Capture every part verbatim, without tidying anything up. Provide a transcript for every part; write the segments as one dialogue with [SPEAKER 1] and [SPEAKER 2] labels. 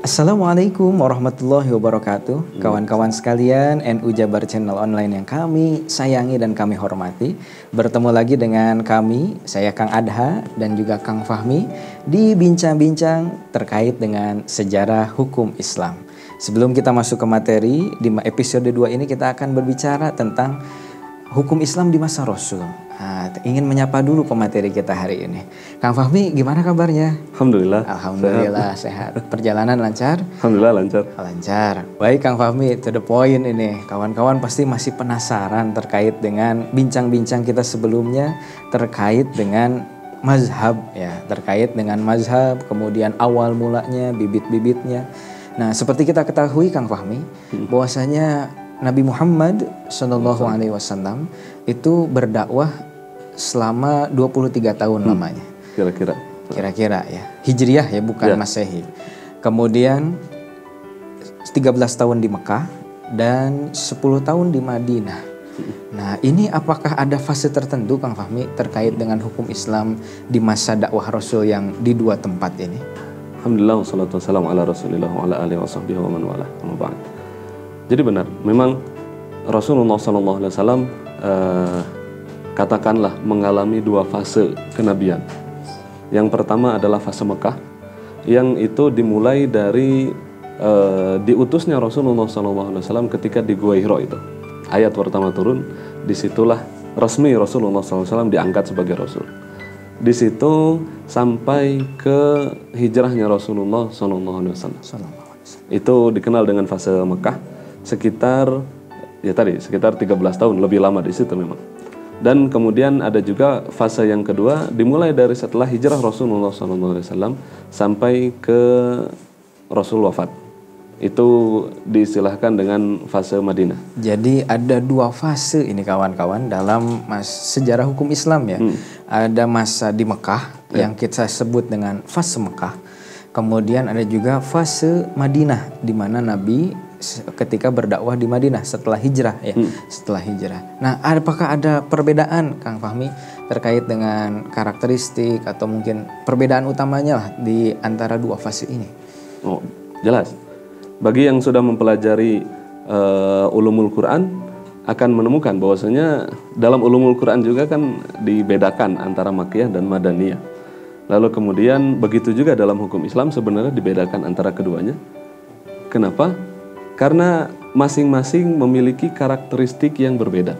[SPEAKER 1] Assalamualaikum warahmatullahi wabarakatuh. Kawan-kawan sekalian, N U Jabar Channel Online yang kami sayangi dan kami hormati. Bertemu lagi dengan kami, saya Kang Adha dan juga Kang Fahmi di bincang-bincang terkait dengan sejarah hukum Islam. Sebelum kita masuk ke materi, di episode dua ini kita akan berbicara tentang hukum Islam di masa Rasul. Nah, ingin menyapa dulu pemateri kita hari ini. Kang Fahmi, gimana kabarnya?
[SPEAKER 2] Alhamdulillah.
[SPEAKER 1] Alhamdulillah sehat. sehat. Perjalanan lancar?
[SPEAKER 2] Alhamdulillah lancar.
[SPEAKER 1] Lancar. Baik Kang Fahmi, to the point ini. Kawan-kawan pasti masih penasaran terkait dengan bincang-bincang kita sebelumnya terkait dengan mazhab ya, terkait dengan mazhab, kemudian awal mulanya, bibit-bibitnya. Nah, seperti kita ketahui Kang Fahmi, hmm. bahwasanya Nabi Muhammad shallallahu alaihi wasallam itu berdakwah selama dua puluh tiga tahun hmm. lamanya.
[SPEAKER 2] Kira-kira.
[SPEAKER 1] Kira-kira ya. Hijriyah ya, bukan ya. Masehi. Kemudian tiga belas tahun di Mekah dan sepuluh tahun di Madinah. Hmm. Nah, ini apakah ada fase tertentu Kang Fahmi terkait dengan hukum Islam di masa dakwah Rasul yang di dua tempat ini?
[SPEAKER 2] Alhamdulillah wassalatu wassalamu ala Rasulillah wa ala alihi washabbihi wa man wala. Amma ba'd. Jadi benar, memang Rasulullah shallallahu alaihi wasallam eh, katakanlah mengalami dua fase kenabian. Yang pertama adalah fase Mekah, yang itu dimulai dari eh, diutusnya Rasulullah shallallahu alaihi wasallam ketika di Gua Hira itu. Ayat pertama turun, disitulah resmi Rasulullah shallallahu alaihi wasallam diangkat sebagai Rasul. Di situ sampai ke hijrahnya Rasulullah shallallahu alaihi wasallam. Itu dikenal dengan fase Mekah. Sekitar ya tadi sekitar tiga belas tahun, lebih lama di situ memang. Dan kemudian ada juga fase yang kedua dimulai dari setelah hijrah Rasulullah shallallahu alaihi wasallam sampai ke Rasul wafat. Itu diistilahkan dengan fase Madinah.
[SPEAKER 1] Jadi ada dua fase ini kawan-kawan dalam mas sejarah hukum Islam ya. Hmm. Ada masa di Mekah ya. yang kita sebut dengan fase Mekah. Kemudian ada juga fase Madinah di mana Nabi ketika berdakwah di Madinah setelah hijrah ya, hmm. setelah hijrah. Nah, apakah ada perbedaan Kang Fahmi terkait dengan karakteristik atau mungkin perbedaan utamanya lah di antara dua fase ini?
[SPEAKER 2] Oh, jelas. Bagi yang sudah mempelajari uh, ulumul Quran akan menemukan bahwasanya dalam ulumul Quran juga kan dibedakan antara Makkiyah dan Madaniyah. Lalu kemudian begitu juga dalam hukum Islam sebenarnya dibedakan antara keduanya. Kenapa? Karena masing-masing memiliki karakteristik yang berbeda.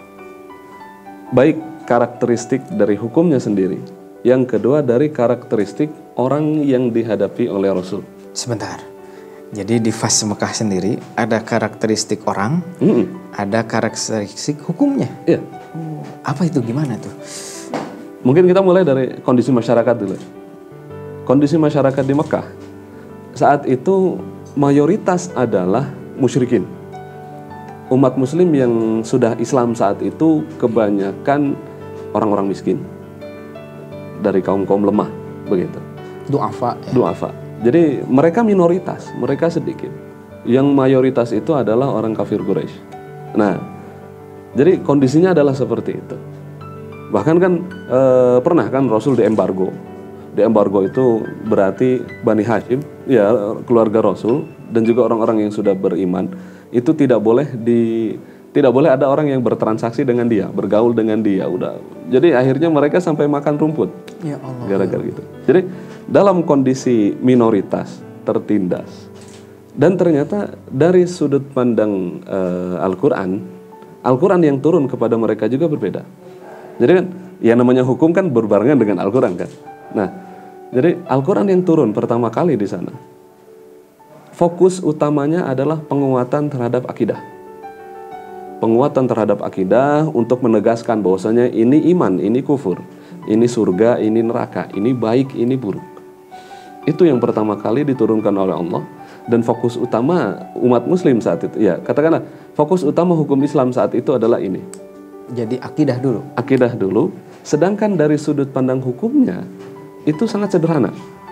[SPEAKER 2] Baik karakteristik dari hukumnya sendiri, yang kedua dari karakteristik orang yang dihadapi oleh Rasul.
[SPEAKER 1] Sebentar. Jadi di fase Mekah sendiri ada karakteristik orang, mm-mm. ada karakteristik hukumnya.
[SPEAKER 2] Iya.
[SPEAKER 1] Oh, apa itu, gimana tuh?
[SPEAKER 2] Mungkin kita mulai dari kondisi masyarakat dulu. Kondisi masyarakat di Mekah saat itu mayoritas adalah musyrikin. Umat muslim yang sudah Islam saat itu kebanyakan orang-orang miskin dari kaum-kaum lemah, begitu.
[SPEAKER 1] Du'afa ya?
[SPEAKER 2] Du'afa. Jadi mereka minoritas, mereka sedikit. Yang mayoritas itu adalah orang kafir Quraisy. Nah, jadi kondisinya adalah seperti itu. Bahkan kan e, pernah kan Rasul diembargo. Diembargo itu berarti Bani Hashim, ya keluarga Rasul dan juga orang-orang yang sudah beriman itu tidak boleh di tidak boleh ada orang yang bertransaksi dengan dia, bergaul dengan dia, udah. Jadi akhirnya mereka sampai makan rumput.
[SPEAKER 1] Ya Allah.
[SPEAKER 2] Gara-gara gitu. Jadi dalam kondisi minoritas, tertindas. Dan ternyata dari sudut pandang uh, Al-Qur'an, Al-Qur'an yang turun kepada mereka juga berbeda. Jadi kan yang namanya hukum kan berbarengan dengan Al-Qur'an kan. Nah, jadi Al-Quran yang turun pertama kali di sana, fokus utamanya adalah penguatan terhadap akidah. Penguatan terhadap akidah untuk menegaskan bahwasanya ini iman, ini kufur, ini surga, ini neraka, ini baik, ini buruk. Itu yang pertama kali diturunkan oleh Allah. Dan fokus utama umat muslim saat itu, ya katakanlah fokus utama hukum Islam saat itu adalah ini.
[SPEAKER 1] Jadi akidah dulu.
[SPEAKER 2] Akidah dulu, sedangkan dari sudut pandang hukumnya itu sangat sederhana,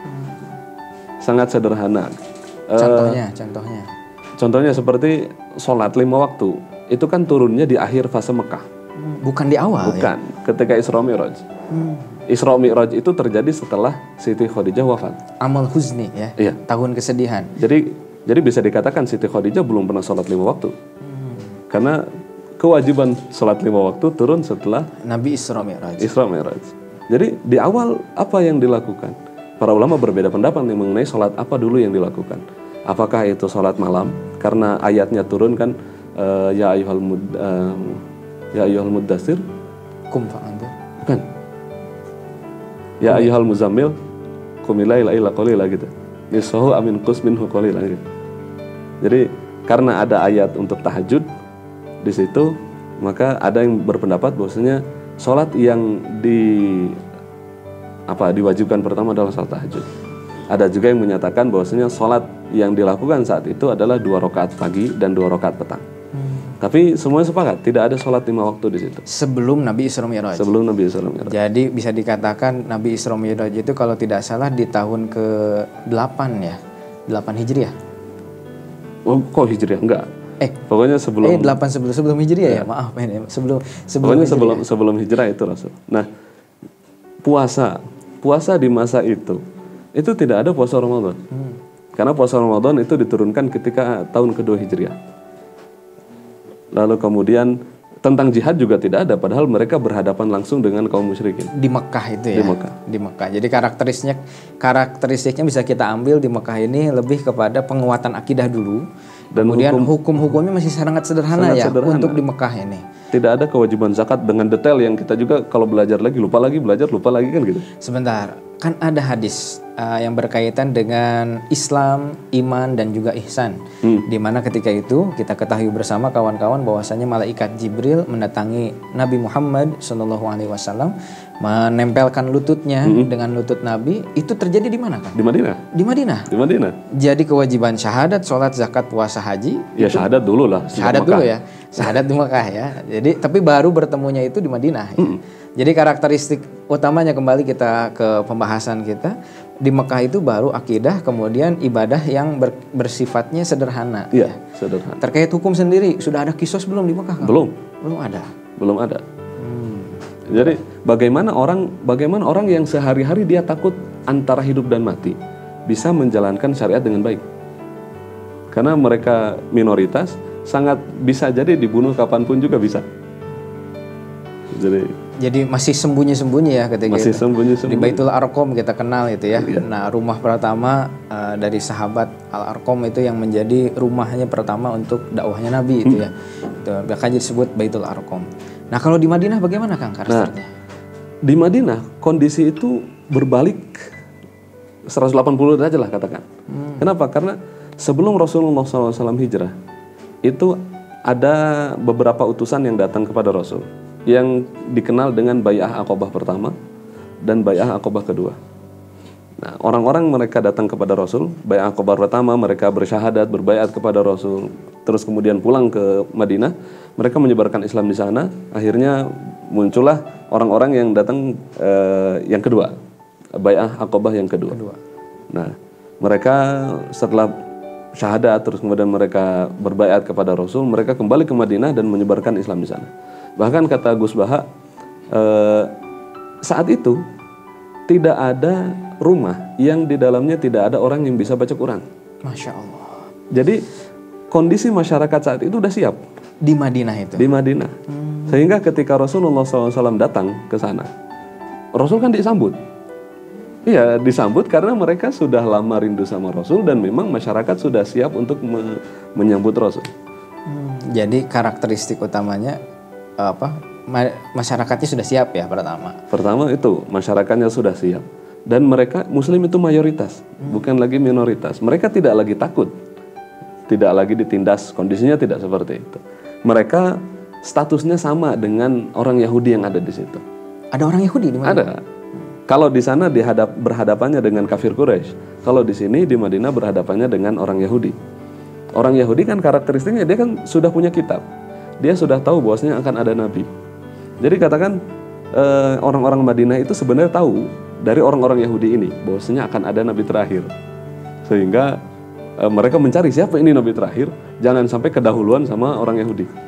[SPEAKER 2] sangat sederhana.
[SPEAKER 1] Contohnya,
[SPEAKER 2] uh,
[SPEAKER 1] contohnya.
[SPEAKER 2] Contohnya seperti sholat lima waktu, itu kan turunnya di akhir fase Mekah.
[SPEAKER 1] Bukan di awal.
[SPEAKER 2] Bukan,
[SPEAKER 1] ya?
[SPEAKER 2] Ketika Isra Mi'raj. Hmm. Isra Mi'raj itu terjadi setelah Siti Khadijah wafat.
[SPEAKER 1] Amal huzni ya.
[SPEAKER 2] Iya.
[SPEAKER 1] Tahun kesedihan.
[SPEAKER 2] Jadi jadi bisa dikatakan Siti Khadijah belum pernah sholat lima waktu. Hmm. Karena kewajiban sholat lima waktu turun setelah
[SPEAKER 1] Nabi Isra Mi'raj.
[SPEAKER 2] Isra Mi'raj. Jadi di awal apa yang dilakukan? Para ulama berbeda pendapat mengenai sholat apa dulu yang dilakukan. Apakah itu sholat malam? Karena ayatnya turun kan, uh, ya ayyuhal mud, uh, ya ayyuhal muddatsir.
[SPEAKER 1] Kum fa'anzir.
[SPEAKER 2] Bukan. Ya ayyuhal muzammil qumil laila illa qalila gitu. Nisfahu amin qus minhu qalila gitu. Jadi karena ada ayat untuk tahajud di situ, maka ada yang berpendapat bahwasanya sholat yang di apa diwajibkan pertama adalah sholat tahajud. Ada juga yang menyatakan bahwasanya sholat yang dilakukan saat itu adalah dua rakaat pagi dan dua rakaat petang. Hmm. Tapi semuanya sepakat tidak ada sholat lima waktu di situ.
[SPEAKER 1] Sebelum Nabi Isra Mi'raj.
[SPEAKER 2] Sebelum Nabi Isra Mi'raj.
[SPEAKER 1] Jadi bisa dikatakan Nabi Isra Mi'raj itu kalau tidak salah di tahun ke delapan ya, delapan Hijriah.
[SPEAKER 2] Oh, kok Hijriah? Enggak.
[SPEAKER 1] Eh,
[SPEAKER 2] pokoknya sebelum
[SPEAKER 1] Eh, delapan sebelum sebelum Hijriah ya. ya. Maaf ini sebelum sebelum
[SPEAKER 2] Pokoknya
[SPEAKER 1] hijriah.
[SPEAKER 2] sebelum sebelum Hijrah itu Rasul. Nah, puasa, puasa di masa itu itu tidak ada puasa Ramadan. Hmm. Karena puasa Ramadan itu diturunkan ketika tahun kedua Hijriah. Lalu kemudian tentang jihad juga tidak ada, padahal mereka berhadapan langsung dengan kaum musyrikin.
[SPEAKER 1] Di Mekah itu ya?
[SPEAKER 2] Di Mekah.
[SPEAKER 1] Di Mekah. Jadi karakteristiknya, karakteristiknya bisa kita ambil di Mekah ini lebih kepada penguatan akidah dulu. Dan kemudian hukum, hukum-hukumnya masih sangat sederhana sangat ya sederhana. Untuk di Mekah ini.
[SPEAKER 2] Tidak ada kewajiban zakat dengan detail yang kita juga kalau belajar lagi, lupa lagi, belajar, lupa lagi kan gitu.
[SPEAKER 1] Sebentar, kan ada hadis uh, yang berkaitan dengan Islam, iman, dan juga ihsan. Hmm. Dimana ketika itu kita ketahui bersama kawan-kawan bahwasanya malaikat Jibril mendatangi Nabi Muhammad shallallahu alaihi wasallam, menempelkan lututnya hmm. dengan lutut Nabi. Itu terjadi di mana kan?
[SPEAKER 2] Di Madinah.
[SPEAKER 1] Di Madinah.
[SPEAKER 2] Di Madinah.
[SPEAKER 1] Jadi kewajiban syahadat, sholat, zakat, puasa, haji.
[SPEAKER 2] Ya itu, syahadat dulu lah.
[SPEAKER 1] Syahadat dulu ya. Syahadat di Mekah ya. Jadi tapi baru bertemunya itu di Madinah. Ya. Hmm. Jadi karakteristik utamanya kembali kita ke pembahasan kita di Mekah itu baru akidah, kemudian ibadah yang ber, bersifatnya sederhana.
[SPEAKER 2] Iya, ya. Sederhana.
[SPEAKER 1] Terkait hukum sendiri sudah ada kisos belum di Mekah? Kan?
[SPEAKER 2] Belum.
[SPEAKER 1] Belum ada.
[SPEAKER 2] Belum ada. Hmm. Jadi bagaimana orang bagaimana orang yang sehari-hari dia takut antara hidup dan mati bisa menjalankan syariat dengan baik? Karena mereka minoritas, sangat bisa jadi dibunuh kapanpun juga bisa. Jadi
[SPEAKER 1] Jadi masih sembunyi-sembunyi ya ketika
[SPEAKER 2] masih
[SPEAKER 1] itu.
[SPEAKER 2] Sembunyi-sembunyi.
[SPEAKER 1] Di Baitul Arqam kita kenal itu ya.
[SPEAKER 2] Iya.
[SPEAKER 1] Nah, rumah pertama uh, dari sahabat Al-Arqam itu yang menjadi rumahnya pertama untuk dakwahnya Nabi itu hmm. ya. Itu bahkan disebut Baitul Arqam. Nah, kalau di Madinah bagaimana Kang karakternya?
[SPEAKER 2] Nah, di Madinah kondisi itu berbalik seratus delapan puluh derajat lah katakan. Hmm. Kenapa? Karena sebelum Rasulullah shallallahu alaihi wasallam hijrah itu ada beberapa utusan yang datang kepada Rasul yang dikenal dengan Bai'ah Aqabah pertama dan Bai'ah Aqabah kedua. Nah, orang-orang mereka datang kepada Rasul, Bai'ah Aqabah pertama mereka bersyahadat, berbaiat kepada Rasul, terus kemudian pulang ke Madinah, mereka menyebarkan Islam di sana, akhirnya muncullah orang-orang yang datang eh, yang kedua, Bai'ah Aqabah yang kedua. kedua. Nah, mereka setelah syahadat terus kemudian mereka berbaiat kepada Rasul, mereka kembali ke Madinah dan menyebarkan Islam di sana. Bahkan kata Gus Baha, eh, saat itu tidak ada rumah yang di dalamnya tidak ada orang yang bisa baca Quran.
[SPEAKER 1] Masya Allah.
[SPEAKER 2] Jadi kondisi masyarakat saat itu udah siap.
[SPEAKER 1] Di Madinah itu?
[SPEAKER 2] Di Madinah. Hmm. Sehingga ketika Rasulullah shallallahu alaihi wasallam datang ke sana, Rasul kan disambut. Iya, disambut karena mereka sudah lama rindu sama Rasul dan memang masyarakat sudah siap untuk me- menyambut Rasul.
[SPEAKER 1] Hmm. Jadi karakteristik utamanya apa masyarakatnya sudah siap ya pertama.
[SPEAKER 2] Pertama itu masyarakatnya sudah siap dan mereka Muslim itu mayoritas, hmm. bukan lagi minoritas. Mereka tidak lagi takut, tidak lagi ditindas. Kondisinya tidak seperti itu. Mereka statusnya sama dengan orang Yahudi yang ada di situ.
[SPEAKER 1] Ada orang Yahudi di mana?
[SPEAKER 2] Ada. Kalau di sana dihadap berhadapannya dengan kafir Quraisy, kalau di sini di Madinah berhadapannya dengan orang Yahudi. Orang Yahudi kan karakteristiknya dia kan sudah punya kitab. Dia sudah tahu bahwasanya akan ada nabi. Jadi katakan eh, orang-orang Madinah itu sebenarnya tahu dari orang-orang Yahudi ini bahwasanya akan ada nabi terakhir. Sehingga eh, mereka mencari siapa ini nabi terakhir, jangan sampai kedahuluan sama orang Yahudi.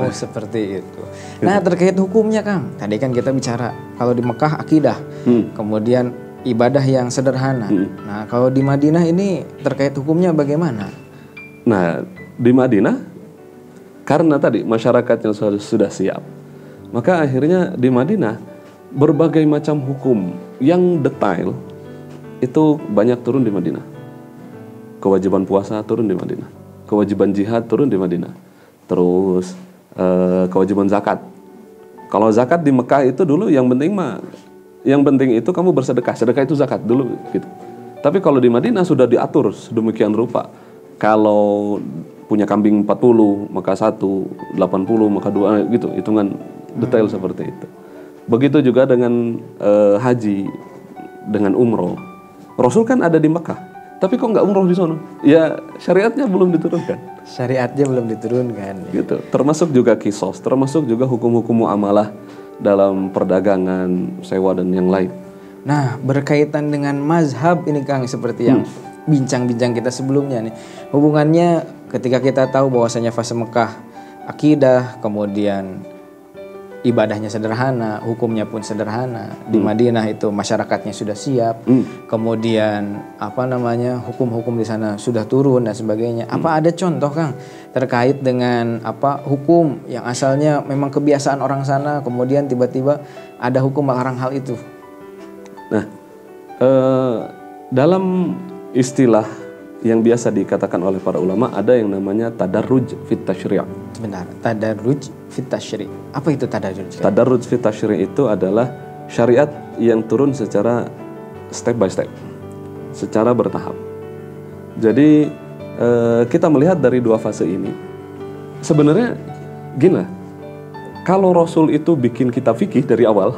[SPEAKER 1] Oh, seperti itu. Nah, terkait hukumnya, Kang. Tadi kan kita bicara kalau di Mekah akidah, hmm. kemudian ibadah yang sederhana. Hmm. Nah, kalau di Madinah ini terkait hukumnya bagaimana?
[SPEAKER 2] Nah, di Madinah karena tadi masyarakatnya sudah, sudah siap, maka akhirnya di Madinah berbagai macam hukum yang detail itu banyak turun di Madinah. Kewajiban puasa turun di Madinah, kewajiban jihad turun di Madinah, terus eh, kewajiban zakat. Kalau zakat di Mekah itu dulu yang penting mah, yang penting itu kamu bersedekah, sedekah itu zakat dulu gitu. Tapi kalau di Madinah sudah diatur sedemikian rupa. Kalau punya kambing empat puluh maka satu, delapan puluh maka dua gitu, hitungan detail hmm. seperti itu. Begitu juga dengan eh, haji, dengan umroh. Rasul kan ada di Mekah, tapi kok nggak umroh di sana? Ya syariatnya belum diturunkan.
[SPEAKER 1] Syariatnya belum diturunkan. Ya.
[SPEAKER 2] Gitu. Termasuk juga kisos, termasuk juga hukum-hukum muamalah dalam perdagangan, sewa dan yang lain.
[SPEAKER 1] Nah, berkaitan dengan mazhab ini Kang, seperti yang hmm. bincang-bincang kita sebelumnya nih. Hubungannya ketika kita tahu bahwasanya fase Mekah akidah, kemudian ibadahnya sederhana, hukumnya pun sederhana. Di hmm. Madinah itu masyarakatnya sudah siap. Hmm. Kemudian apa namanya? hukum-hukum di sana sudah turun dan sebagainya. Hmm. Apa ada contoh Kang terkait dengan apa hukum yang asalnya memang kebiasaan orang sana, kemudian tiba-tiba ada hukum melarang hal itu?
[SPEAKER 2] Nah, eh, dalam istilah yang biasa dikatakan oleh para ulama ada yang namanya tadarruj fit tasyri'.
[SPEAKER 1] Benar, tadarruj fit tasyri'. Apa itu tadarruj?
[SPEAKER 2] Tadarruj fit tasyri' itu adalah syariat yang turun secara step by step, secara bertahap. Jadi eh, kita melihat dari dua fase ini. Sebenarnya gini lah, kalau Rasul itu bikin kitab fikih dari awal,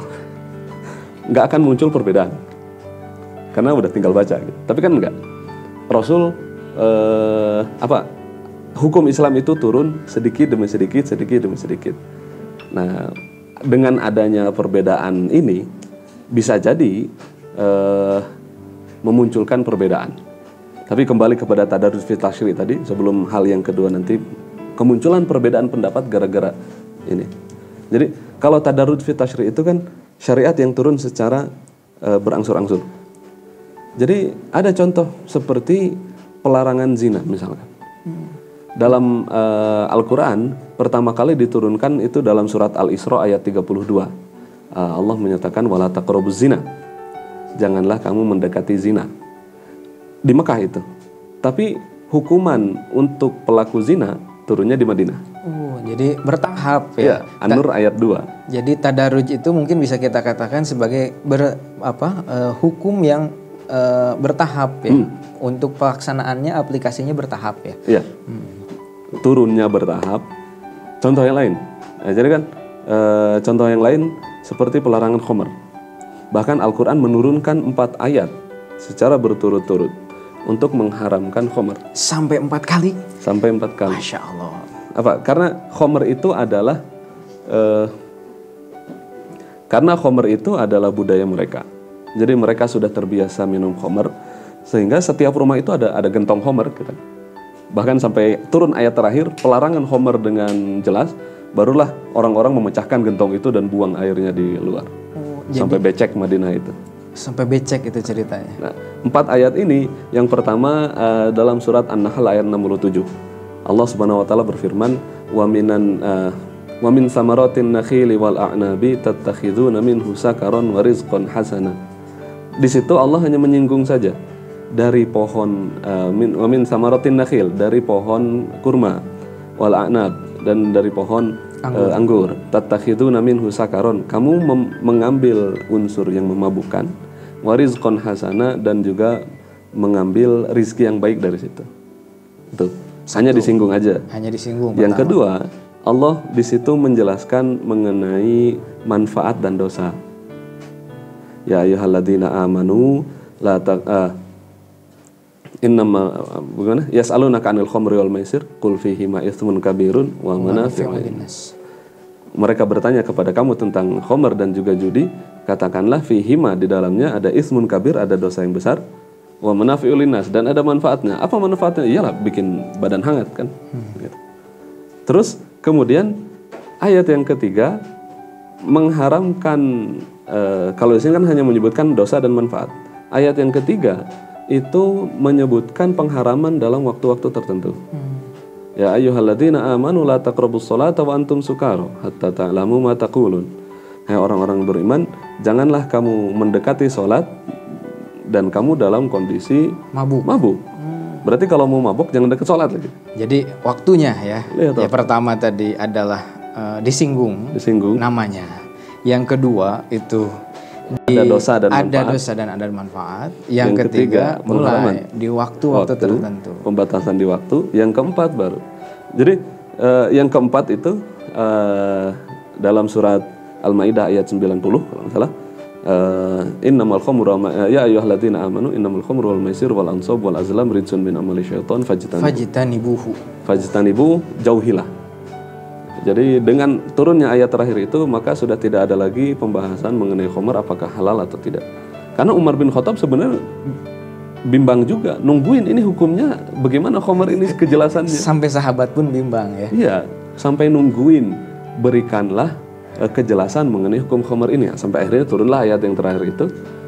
[SPEAKER 2] nggak akan muncul perbedaan, karena udah tinggal baca. Gitu. Tapi kan enggak. Rasul eh, apa hukum Islam itu turun sedikit demi sedikit, sedikit demi sedikit. Nah, dengan adanya perbedaan ini bisa jadi eh, memunculkan perbedaan. Tapi kembali kepada tadarruj fi tasyri' tadi, sebelum hal yang kedua nanti, kemunculan perbedaan pendapat gara-gara ini. Jadi kalau tadarruj fi tasyri' itu kan syariat yang turun secara eh, berangsur-angsur. Jadi ada contoh seperti pelarangan zina misalkan. Hmm. Dalam uh, Al-Quran pertama kali diturunkan itu dalam surat Al-Isra ayat tiga puluh dua. Uh, Allah menyatakan wala taqrabuz zina. Janganlah kamu mendekati zina. Di Mekah itu. Tapi hukuman untuk pelaku zina turunnya di Madinah.
[SPEAKER 1] Oh, jadi bertahap ya.
[SPEAKER 2] Ya, An-Nur ayat dua.
[SPEAKER 1] Jadi tadarruj itu mungkin bisa kita katakan sebagai ber, apa, uh, hukum yang Uh, bertahap ya, hmm. untuk pelaksanaannya aplikasinya bertahap ya.
[SPEAKER 2] Iya. Hmm. Turunnya bertahap. Contoh yang lain. Nah, jadi kan uh, contoh yang lain seperti pelarangan khamr. Bahkan Al-Quran menurunkan empat ayat secara berturut-turut untuk mengharamkan khamr.
[SPEAKER 1] Sampai empat kali.
[SPEAKER 2] Sampai empat kali.
[SPEAKER 1] Masya Allah.
[SPEAKER 2] Apa? Karena khamr itu adalah uh, karena khamr itu adalah budaya mereka. Jadi mereka sudah terbiasa minum khamr, sehingga setiap rumah itu ada ada gentong khamr gitu. Bahkan sampai turun ayat terakhir pelarangan khamr dengan jelas, barulah orang-orang memecahkan gentong itu dan buang airnya di luar. Oh, sampai jadi, becek Madinah itu.
[SPEAKER 1] Sampai becek itu ceritanya.
[SPEAKER 2] Nah, empat ayat ini, yang pertama uh, dalam surat An-Nahl ayat enam puluh tujuh. Allah Subhanahu wa taala berfirman, "Wa minan uh, wa min samaratin nakhili wal a'nabi tattakhiduna minhu sakaran wa rizqan hasana." Di situ Allah hanya menyinggung saja dari pohon uh, min, min samaratin nakhil, dari pohon kurma, wal a'nab, dan dari pohon anggur. Uh, anggur. Tattakhiduna minhu sakaron, kamu mem- mengambil unsur yang memabukkan, wa rizqan hasana, dan juga mengambil rizki yang baik dari situ. Itu hanya disinggung aja.
[SPEAKER 1] Hanya disinggung.
[SPEAKER 2] Yang pertama. Kedua, Allah di situ menjelaskan mengenai manfaat dan dosa. Ya ayyuhalladzina amanu la ta uh, innama bagaimana yas'alunaka 'anil khamri wal maisir qul fihi ma itsmun kabirun wa manafi'u linnas. Mereka bertanya kepada kamu tentang khamr dan juga judi, katakanlah fihi ma, di dalamnya ada ismun kabir, ada dosa yang besar, wa manafi'u linnas, dan ada manfaatnya. Apa manfaatnya? Iyalah bikin badan hangat kan. Hmm. Gitu. Terus kemudian ayat yang ketiga mengharamkan, uh, kalau di sini kan hanya menyebutkan dosa dan manfaat. Ayat yang ketiga itu menyebutkan pengharaman dalam waktu-waktu tertentu. Hmm. Ya ayyuhalladzina amanu la taqrabus sholata wa antum sukara hatta ta'lamu ma taqulun. Hai orang-orang beriman, janganlah kamu mendekati sholat dan kamu dalam kondisi mabuk. Mabuk. Hmm. Berarti kalau mau mabuk jangan dekat sholat lagi.
[SPEAKER 1] Jadi waktunya ya. Lihat, ya pertama tadi adalah uh, disinggung, disinggung namanya. Yang kedua itu di, ada dosa dan ada manfaat. dosa dan ada manfaat. Yang, yang ketiga, ketiga mulai di waktu-waktu tertentu.
[SPEAKER 2] Pembatasan di waktu. Yang keempat baru. Jadi uh, yang keempat itu uh, dalam surat Al-Maidah ayat sembilan puluh kalau nggak salah. Uh, innamal khamru ya ayyuhalladzina amanu innamal khamru wal maisir wal ansab wal azlam rijsun min amali syaitan fajtanibuhu.
[SPEAKER 1] Fajtanibuhu.
[SPEAKER 2] Fajtanibu jauhilah. Jadi dengan turunnya ayat terakhir itu maka sudah tidak ada lagi pembahasan mengenai khamr apakah halal atau tidak. Karena Umar bin Khattab sebenarnya bimbang juga, nungguin ini hukumnya bagaimana khamr ini kejelasannya.
[SPEAKER 1] Sampai sahabat pun bimbang ya.
[SPEAKER 2] Iya, sampai nungguin berikanlah uh, kejelasan mengenai hukum khamr ini. Sampai akhirnya turunlah ayat yang terakhir itu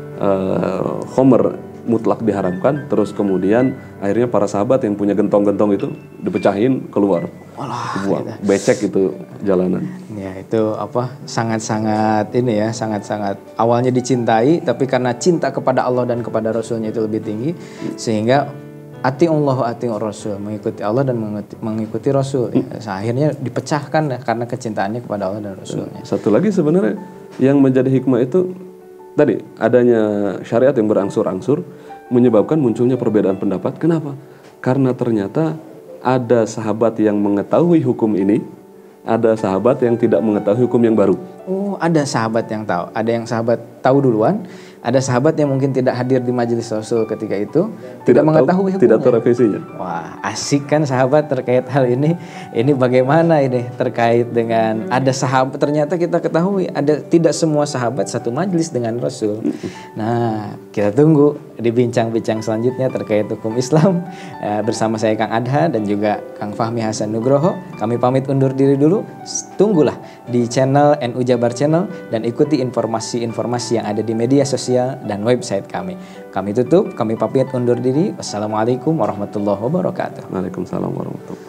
[SPEAKER 2] uh, khamr mutlak diharamkan, terus kemudian akhirnya para sahabat yang punya gentong-gentong itu dipecahin keluar.
[SPEAKER 1] Walah,
[SPEAKER 2] buang, gitu. Becek itu jalanan.
[SPEAKER 1] Ya itu apa sangat-sangat ini ya sangat-sangat awalnya dicintai tapi karena cinta kepada Allah dan kepada Rasulnya itu lebih tinggi sehingga ati Allah ati Rasul mengikuti Allah dan mengikuti, mengikuti Rasul. Ya, akhirnya dipecahkan ya, karena kecintaannya kepada Allah dan Rasulnya.
[SPEAKER 2] Satu lagi sebenarnya yang menjadi hikmah itu tadi adanya syariat yang berangsur-angsur menyebabkan munculnya perbedaan pendapat. Kenapa? Karena ternyata ada sahabat yang mengetahui hukum ini, ada sahabat yang tidak mengetahui hukum yang baru.
[SPEAKER 1] Oh, ada sahabat yang tahu. Ada yang sahabat tahu duluan, ada sahabat yang mungkin tidak hadir di majelis Rasul ketika itu, tidak, tidak mengetahui hukumnya.
[SPEAKER 2] Tidak tahu revisinya.
[SPEAKER 1] Wah, asik kan sahabat terkait hal ini. Ini bagaimana ini terkait dengan ada sahabat, ternyata kita ketahui ada tidak semua sahabat satu majelis dengan Rasul. Nah, kita tunggu di bincang-bincang selanjutnya terkait hukum Islam eh, bersama saya Kang Adha dan juga Kang Fahmi Hasan Nugroho. Kami pamit undur diri dulu. Tunggulah di channel N U Jabar Channel dan ikuti informasi-informasi yang ada di media sosial dan website kami. Kami tutup, kami pamit undur diri. Wassalamualaikum warahmatullahi wabarakatuh.
[SPEAKER 2] Waalaikumsalam warahmatullahi wabarakatuh.